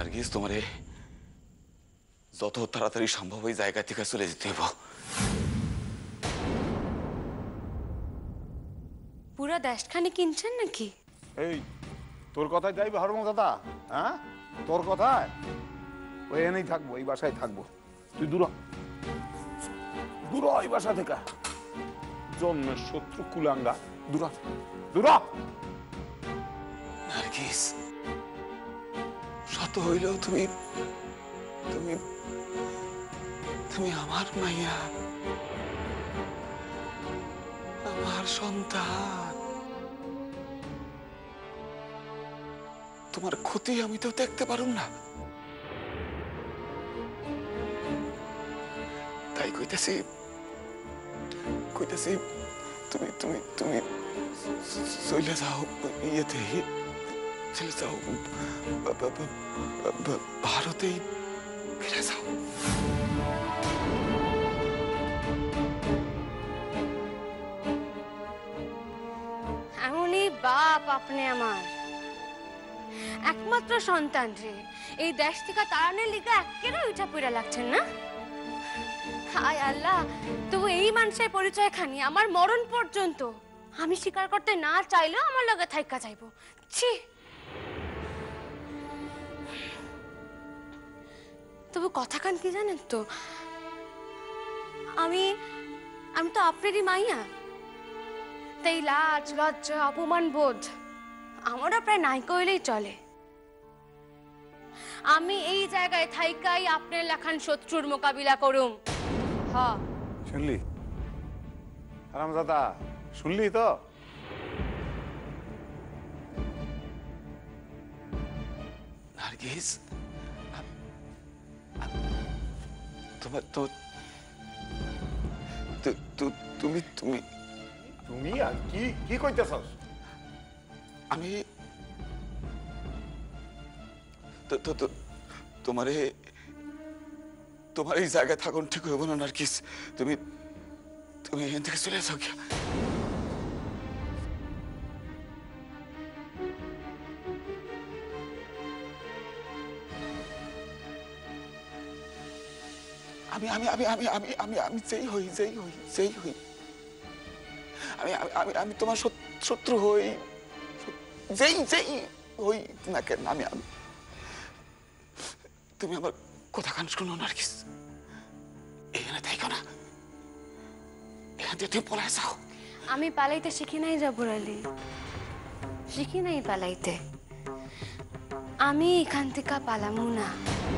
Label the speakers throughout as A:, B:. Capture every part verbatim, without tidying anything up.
A: নার্গিস, তোমারে যত তাড়াতাড়ি সম্ভব ওই জায়গা থেকে চলে যেতে হইব।
B: পুরা দেশখানে কিনছেন নাকি?
C: এই তোর কথায় যাইবে হরম দাদা? হ্যাঁ, তোর কথায় ওই এনেই থাকবো, এই বাসায় থাকবো। তুই দূর দূর এই বাসা থেকে, জন্মের শত্রু কুলাঙ্গা, দূর দূর।
A: নার্গিস, শত হইলেও তুমি তুমি তুমি আমার মাইয়া, আমার সন্তান। তোমার ক্ষতি আমি তো দেখতে পারুম না, তাই কইতেছি কইতেছি তুমি তুমি তুমি চলে যাও, ইয়েতে চলে যাও, ভারতেই ফিরে যাও।
B: এমনই বাপ আপনি আমার, একমাত্র সন্তান রে এই দেশ থেকে তাড়ানোর লিগে একেবারে উঠা পড়া লাগছেন না? হায় আল্লাহ, তবু এই মানুষের পরিচয় খানি আমার মরণ পর্যন্ত আমি স্বীকার করতে না চাইলেও আমার লগে থাইকা যাইব। ছি, তবু কথা কান কি জানেন তো, আমি আমি তো আপনারই মাইয়া, তাই লাজ লজ্জা অপমান বোধ আমারও প্রায় নাই কইলেই চলে। আমি এই জায়গায় থাইকাই আপনার লেখান শত্রুর মোকাবিলা করুম। হ্যাঁ,
C: শুনলি হারাম দাদা, শুনলি তো?
A: নার্গিস, তোমার তো তুমি তুমি
C: তুমি আর কি কি কইতেছস?
A: আমি তোমারে তোমার এই জায়গায় থাকুন ঠিক হইব না নার্গিস। তুমি তুমি এখান থেকে চলে যাও। কি আমি আমি আমি আমি আমি আমি আমি যেই হই যেই হই যেই হই আমি আমি আমি তোমার শত্রু হই, যেই যেই হই না কেন, আমি আমি তুমি আমার কথা কান শুনো নার্গিস, এখানে থাইকো না, এখান থেকে তুমি পলায় যাও।
B: আমি পালাইতে শিখি নাই জবর আলী, শিখি নাই পালাইতে। আমি এখান থেকে পালামু না।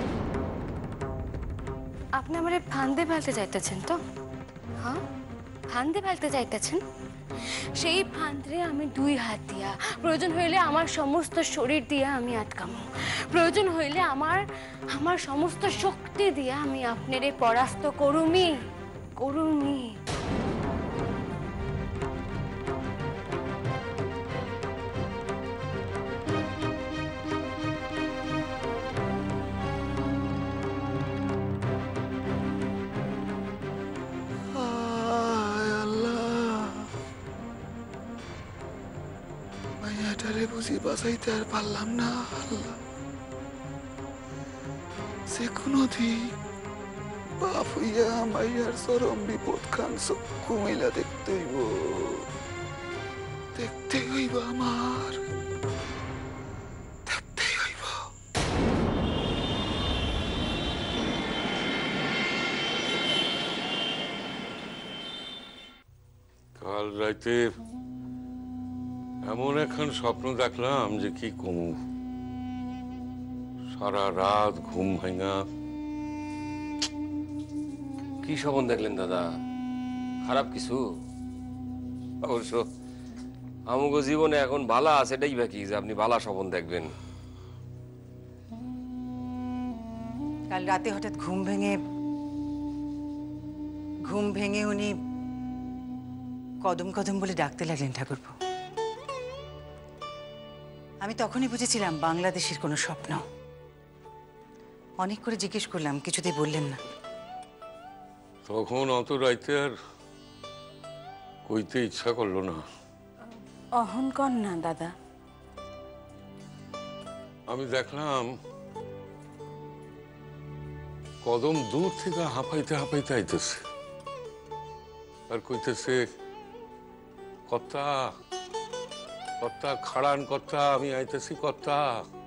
B: আপনি আমারে ফান্দে ফেলতে যাইতেছেন তো? হ্যাঁ, ফান্দে ফেলতে যাইতেছেন। সেই ফান্দে আমি দুই হাত দিয়া, প্রয়োজন হইলে আমার সমস্ত শরীর দিয়া আমি আটকামু, প্রয়োজন হইলে আমার আমার সমস্ত শক্তি দিয়া আমি আপনারে পরাস্ত করুমি করুমি।
A: বুঝি বাঁচাইতে আর পারলাম না আল্লাহ, যে কোনো দিক বাপ হইয়া মাইয়ার চরম বিপদ খান চক্ষু মিলা দেখতে হইব, দেখতে হইব, আমার দেখতে হইব।
D: কাল রাইতে এমন এখন স্বপ্ন দেখলাম যে কি কমু, সারা রাত ঘুম ভাঙা।
E: কি স্বপ্ন দেখলেন দাদা? খারাপ কিছু? অবশ্য আমগো জীবনে এখন বালা আছে, এটাই বা কি যে আপনি বালা স্বপ্ন দেখবেন?
F: কাল রাতে হঠাৎ ঘুম ভেঙে ঘুম ভেঙে উনি কদম কদম বলে ডাকতে লাগলেন ঠাকুরপো। আমি তখনই বুঝেছিলাম বাংলাদেশের কোনো স্বপ্ন। অনেক করে জিজ্ঞেস করলাম, কিছুতেই বললেন না।
D: তখন অত রাইতে আর কইতে ইচ্ছা করলো না।
B: অহংকার না দাদা,
D: আমি দেখলাম কদম দূর থেকে হাঁপাইতে হাঁপাইতে আইতেছে আর কইতেছে, কর্তা কর্তা খাড়ান কর্তা, আমি আইতেছি কর্তা।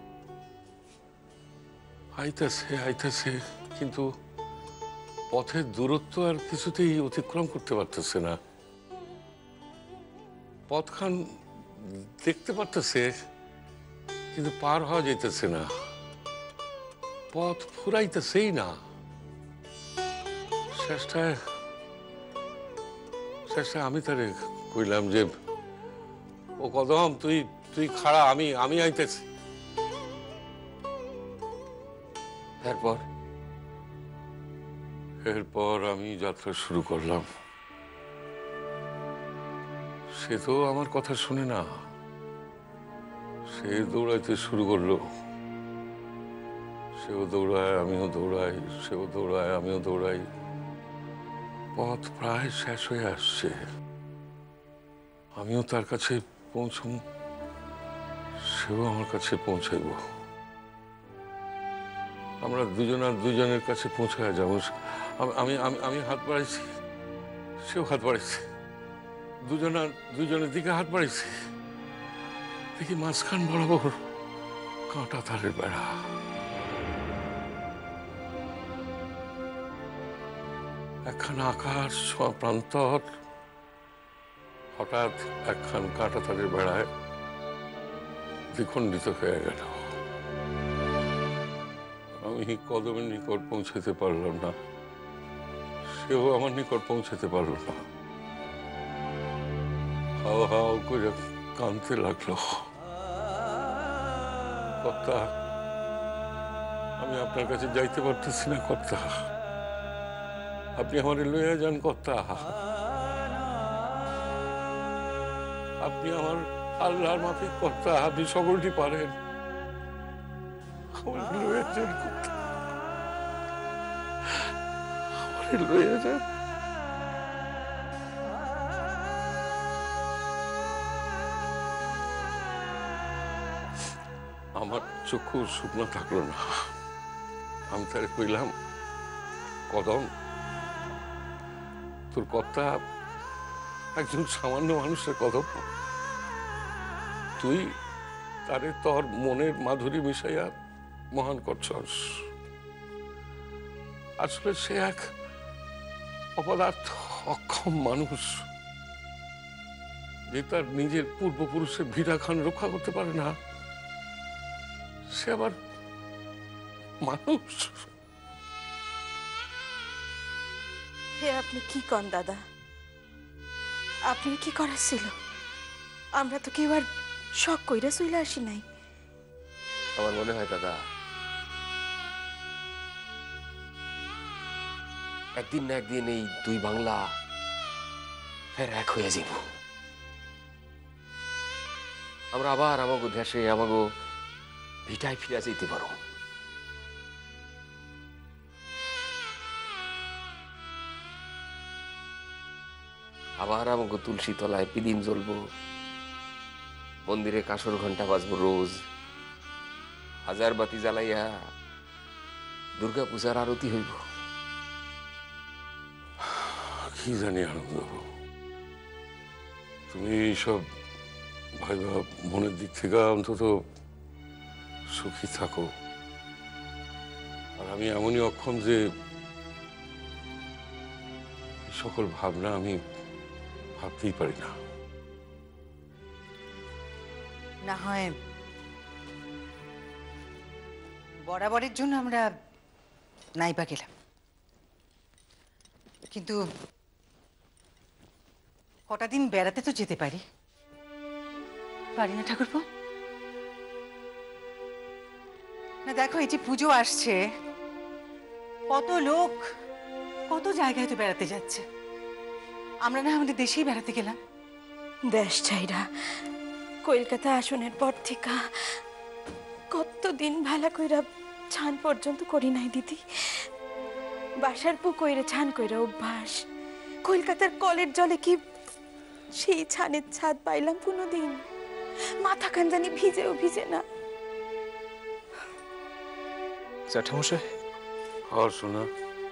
D: আইতেছে আইতেছে কিন্তু পথের দূরত্ব আর কিছুতেই অতিক্রম করতে পারতেছে না। পথখান দেখতে পারতেছে কিন্তু পার হওয়া যেতেছে না, পথ ফুরাইতেছেই না। শেষটায় শেষটায় আমি তারে কইলাম যে, ও কদম তুই তুই খাড়া, আমি আমি আইতেছি।
E: এরপর
D: এরপর আমি যাত্রা শুরু করলাম। সে তো আমার কথা শুনে না, সে দৌড়াইতে শুরু করলো। সেও দৌড়ায় আমিও দৌড়াই, সেও দৌড়ায় আমিও দৌড়াই। পথ প্রায় শেষ হয়ে আসছে, আমিও তার কাছে পৌঁছব, সেও আমার কাছে পৌঁছাইব। আমরা দুজন আর দুজনের কাছে পৌঁছায় যাবো। আমি আমি আমি হাত বাড়াইছি, সেও হাত বাড়াইছে, দুজন আর দুজনের দিকে হাত বাড়াইছি। দেখি মাঝখান বরাবর কাঁটা তারের বেড়া। একখানা আকাশ ছোঁয়া প্রান্তর হঠাৎ একখান কাঁটা তারের বেড়ায় দ্বিখণ্ডিত হয়ে গেল। আমি কদমের নিকট পৌঁছাতে পারলাম না, সেও আমার নিকট পৌঁছাতে পারল না। হাও হাও করে কাঁদতে লাগলো। কর্তা, আমি আপনার কাছে যাইতে পারতেছি না কর্তা, আপনি আমারে লইয়া যান কর্তা, আপনি আমার আল্লাহর মাফিক কর্তা, আপনি সকলটি পারেন, আমারে লইয়া যান কর্তা, আমারে লইয়া যান। আমার চক্ষু শুকনো থাকলো না, আমি তারে কইলাম, কদম তোর কর্তা একজন সামান্য মানুষের কদম, তুই তারে তোর মনের মাধুরী মিশাইয়া মহান করছস। আসলে সে এক অপদার্থ অক্ষম মানুষ, যে তার নিজের পূর্বপুরুষের ভিড়াখান রক্ষা করতে পারে না, সে আবার মানুষ।
G: হে আপনি কি কন দাদা, আপনি কি করার ছিল? আমরা তো কেউ আর শখ কইরা চলে আসি নাই।
E: আমার মনে হয় দাদা, একদিন না একদিন এই দুই বাংলা ফের এক হয়ে যাব। আমরা আবার আমাগো দেশে আমাগো ভিটায় ফিরে যেতে পারো। আবার আমাকে তুলসী তলায় পিদিম জ্বলবো, মন্দিরে কাসর ঘন্টা বাজবো রোজ, হাজার বাতি জ্বালাইয়া দুর্গা পূজার আরতি হইব।
D: কি জানি আনন্দ, তুমি এইসব ভাইবা মনের দিক থেকে অন্তত সুখী থাকো, আর আমি এমনই অক্ষম যে সকল ভাবনা আমি ভাবতেই পারি না।
F: না হয় বরাবরের জন্য আমরা নাইবা গেলাম, কিন্তু কটা দিন বেড়াতে তো যেতে পারি, পারি না ঠাকুরপো? না দেখো, এই যে পুজো আসছে, কত লোক কত জায়গায় তো বেড়াতে যাচ্ছে, আমরা না আমাদের দেশেই বেড়াতে গেলাম।
G: দেশ ছাইরা কলকাতা আসনের পর থেকে কতদিন ভালা কইরা ছান পর্যন্ত করি নাই দিদি। বাসার পুকুরে ছান কইরা অভ্যাস, কলকাতার কলের জলে কি সেই ছানের ছাদ পাইলাম কোনোদিন? মাথা খান জানি ভিজেও ভিজে না।
H: জ্যাঠামশাই,
D: আর শোনা,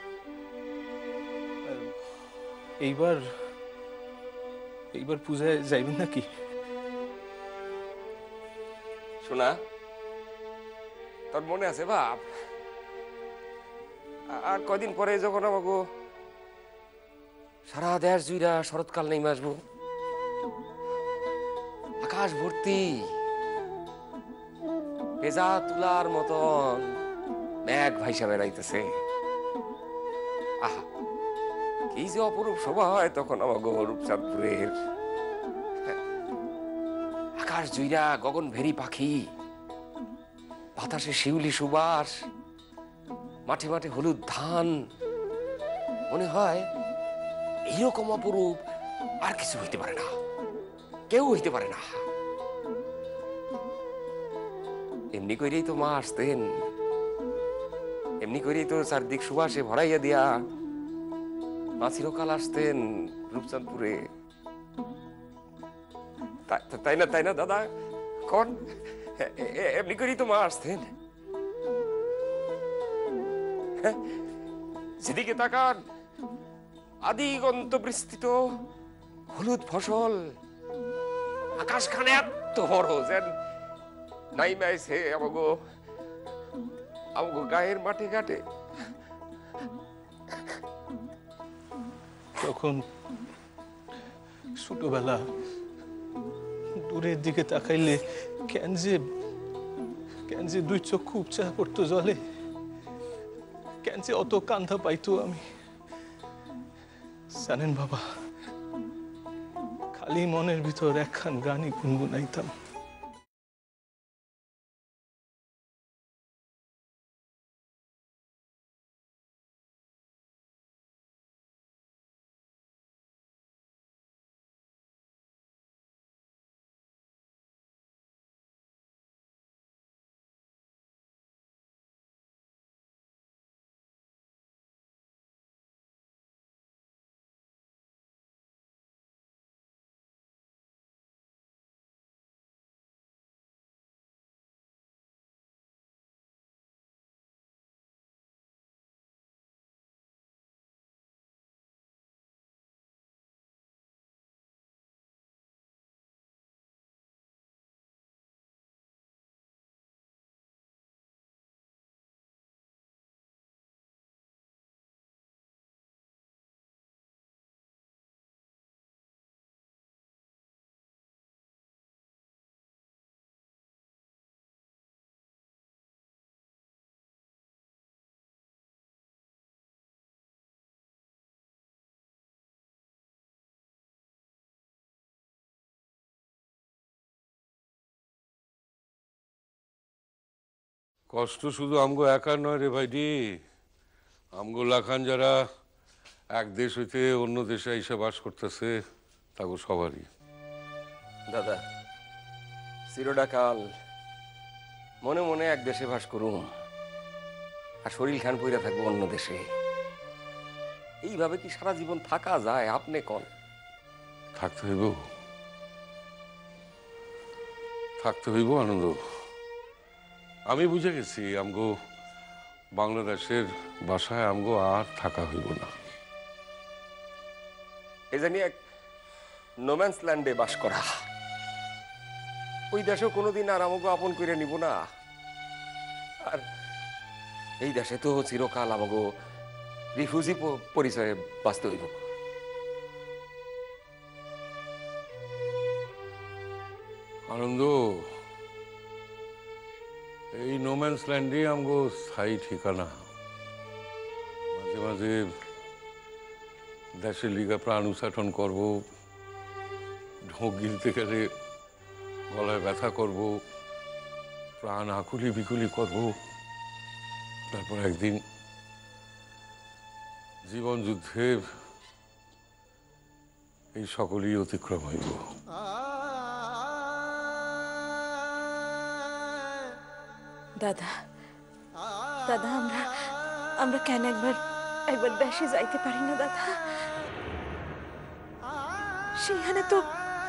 H: এইবার এইবার পূজায় যাইবেন নাকি?
E: শোনা, তোর মনে আছে বাপ, আর কদিন পরে যখন আমাকে সারা দেশ জুইরা শরৎকাল নেমে আসবো, আকাশ ভর্তি পেজা তুলার মতন মেঘ ভাইসা বেড়াইতেছে, আহা কি যে অপরূপ শোভা হয় তখন আমাকে রূপচাঁদপুরের। আকাশ জুইরা গগন ভেরি পাখি, বাতাসে শিউলি সুবাস, মাঠে মাঠে হলুদ ধান, মনে হয় এইরকম অপরূপ আর কিছু হইতে পারে না, কেউ হইতে পারে না। এমনি করেই তো মা আসতেন, এমনি করেই তো চারদিক সুবাসে ভরাইয়া দিয়া মা চিরকাল আসতেন রূপচাঁদপুরে, তাই না? তাই না দাদা? কোন এমনি করেই তো মা আসতেন। যেদিকে তাকান আদিগন্ত বিস্তৃত হলুদ ফসল, আকাশখানে এত বড় যেন নাইমাইছে আমাগো আমাগো গায়ের মাঠে ঘাটে।
H: তখন ছোটবেলা দূরের দিকে তাকাইলে কেন যে কেন যে দুই চক্ষু উপচা পড়তো জলে, কেন যে অত কান্ধা পাইতো আমি জানেন বাবা, খালি মনের ভিতর একখান গানই গুনগুনাইতাম।
D: কষ্ট শুধু আমগো একার নয় রে ভাইডি, আমগো লাখান যারা এক দেশ হইতে অন্য দেশে এসে বাস করতেছে তাগো সবারই।
E: দাদা চিরটা কাল মনে মনে এক দেশে বাস করুম, আর শরীর খান পইরা থাকবো অন্য দেশে। এইভাবে কি সারা জীবন থাকা যায়? আপনি কোন?
D: থাকতে হইব, থাকতে হইব আনন্দ। আমি বুঝে গেছি আমগো বাংলাদেশের বাসায় আমগো আর থাকা হইব না।
E: এ জানি এক নোম্যান্স ল্যান্ডে বাস করা, ওই দেশেও কোনোদিন আর আমাকে আপন করে নিব না। আর এই দেশে তো চিরকাল আমাকে রিফিউজি পরিচয়ে বাঁচতে হইব।
D: আনন্দ, এই নোম্যান্স ল্যান্ডে আমগো স্থায়ী ঠিকানা। মাঝে মাঝে দেশের লিগা প্রাণ উচ্চাটন করবো, ঢোক গিলতে গেলে গলায় ব্যথা করব, প্রাণ আকুলি বিকুলি করব, তারপর একদিন জীবন যুদ্ধে এই সকলই অতিক্রম হইব।
G: দাদা দাদা আমরা আমরা কেন একবার একবার দেশে যাইতে পারি না দাদা? সেখানে তো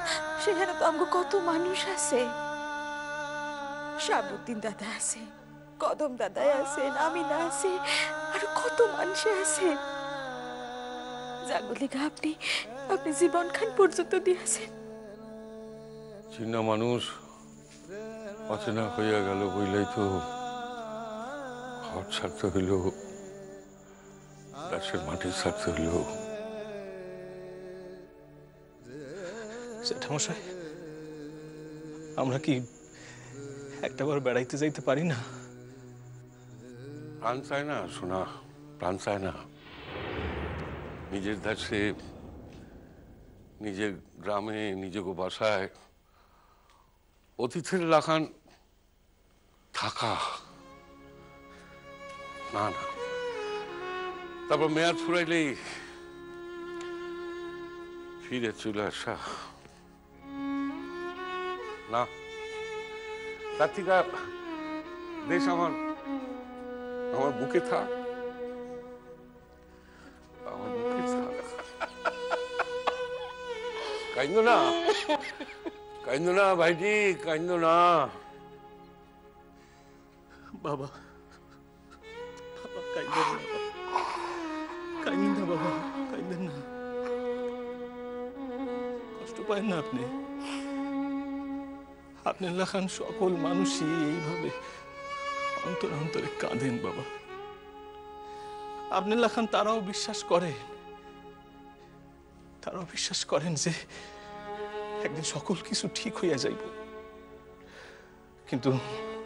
G: সেখানে তো আমগো কত মানুষ আছে। শাহাবুদ্দিন দাদা আছে, কদম দাদাই আছেন, আমি না আছি, আর কত মানুষ আছেন জাগলিকা আপনি আপনি জীবন খান পর্যন্ত দিয়েছেন।
D: চিনা মানুষ অচেনা হইয়া গেল বইলেই তো ঘর ছাড়তে হইল, দেশের মাটি ছাড়তে হইল।
H: জ্যাঠামশাই, আমরা কি একটাবার বেড়াইতে যাইতে পারি না?
D: প্রাণ চায় না শোনা, প্রাণ চায় না। নিজের দেশে, নিজের গ্রামে, নিজের বাসায় অতিথির লাখান থাকা, না না। তারপর মেয়াদ ফুরাইলেই ফিরে চলে আসা, না। তার থেকে দেশ আমার আমার বুকে থাক, আমার বুকে থাক। কাইন্দো না, কাইন্দো না ভাইজি, কাইন্দো না।
H: বাবা, বাবা কাইন্দেন না, কাইন্দেন না বাবা, কাইন্দেন না। কষ্ট পায় না আপনি? আপনার লেখান সকল মানুষই এইভাবে অন্তর অন্তরে কাঁদেন বাবা। আপনার লেখান তারাও বিশ্বাস করেন, তারাও বিশ্বাস করেন যে একদিন সকল কিছু ঠিক হইয়া যাইব। কিন্তু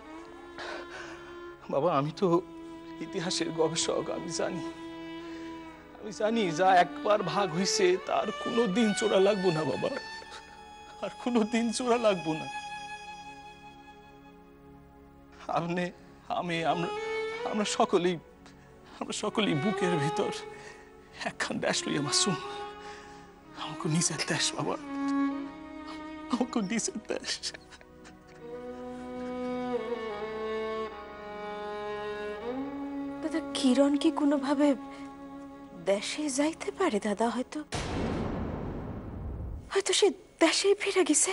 H: বাবা, আমি তো ইতিহাসের গবেষক, আমি জানি আমি জানি যা একবার ভাগ হইছে তার কোনো দিন চোরা লাগবো না বাবা, আর কোনো দিন চোরা লাগবো না। আপনি, আমি, আমরা আমরা সকলেই আমরা সকলেই বুকের ভিতর একখান দেশ লইয়া মাসুম। আমাকে নিজের দেশ বাবা, আমাকে নিজের দেশ।
G: দাদা, কিরণ কি কোনোভাবে দেশে যাইতে পারে? দাদা হয়তো হয়তো সে দেশে ফিরে গেছে।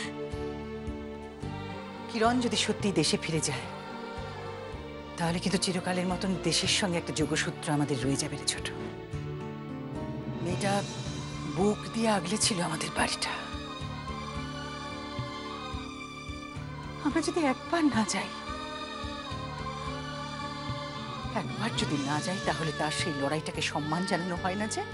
F: কিরণ যদি সত্যি দেশে ফিরে যায়, তাহলে কিন্তু চিরকালের মতন দেশের সঙ্গে একটা যোগসূত্র আমাদের রয়ে যাবে রে ছোট। মেয়েটা বুক দিয়ে আগলে ছিল আমাদের বাড়িটা। আমরা যদি একবার না যাই, একবার যদি না যাই, তাহলে তার সেই লড়াইটাকে সম্মান জানানো হয় না যে?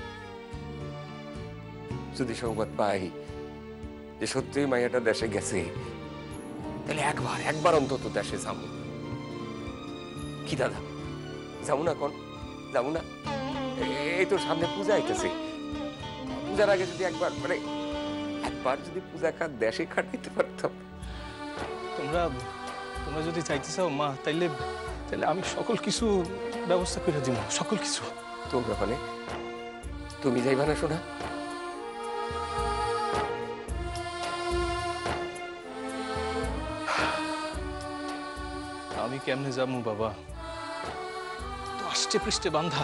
E: যদি সংবাদ পাই যে সত্যিই মাইয়াটা দেশে গেছে, তাহলে একবার একবার অন্তত দেশে যাবো। কি দাদা, যাবো না? কোন যাবো না? এই তো সামনে পূজা আইতেছে, পূজার আগে যদি একবার মানে একবার যদি পূজা কাজ দেশে খাটাইতে পারতাম।
H: তোমরা তোমরা যদি চাইতে চাও মা, তাইলে তাহলে আমি সকল কিছু ব্যবস্থা করে দিব, সকল কিছু।
E: তোমরা মানে তুমি যাইবা না শোনা?
H: আমি কেমনে যাবো বাবা? তো আষ্টে পৃষ্ঠে বান্ধা।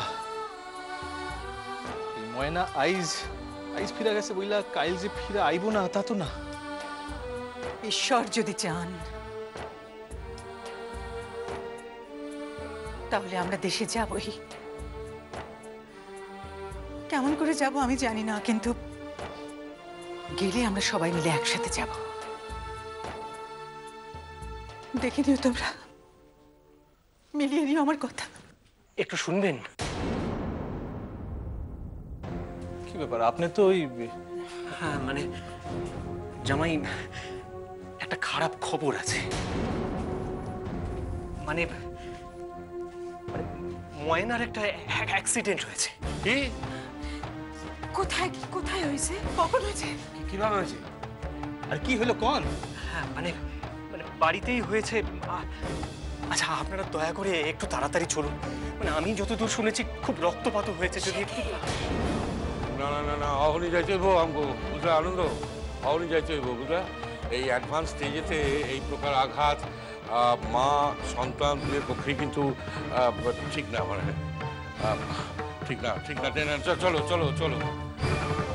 H: এই ময়না আইজ আইজ ফিরা গেছে বইলা কাইল যে ফিরা আইব না তা তো না।
F: ঈশ্বর যদি চান তাহলে আমরা দেশে যাবই। কেমন করে যাব আমি জানি না, কিন্তু গেলে আমরা সবাই মিলে একসাথে যাব। দেখে নিও তোমরা, মিলিয়ে নিও আমার কথা।
H: একটু শুনবেন? কি ব্যাপার, আপনি তো ওই
I: হ্যাঁ মানে জামাই, একটা খারাপ খবর আছে। মানে মানে ময়নার একটা অ্যাক্সিডেন্ট হয়েছে।
D: কি?
G: কোথায় কোথায় হয়েছে? কখন হয়েছে?
E: কিভাবে হয়েছে?
H: আর কি হলো কোন?
I: হ্যাঁ মানে মানে বাড়িতেই হয়েছে। আ- আচ্ছা আপনারা দয়া করে একটু তাড়াতাড়ি চলুন। মানে আমি যতদূর শুনেছি খুব রক্তপাত হয়েছে। যদি একটু
D: না না না না, অহনি যাইতে হইব আমগো, বুঝলা আনন্দ? অহনি যাইতে হইব, বুঝলা? এই অ্যাডভান্স স্টেজেতে এই প্রকার আঘাত আহ, মা সন্তান দুয়ের পক্ষে কিন্তু আহ, ঠিক না, মানে আহ, ঠিক না, ঠিক না। চলো চলো চলো।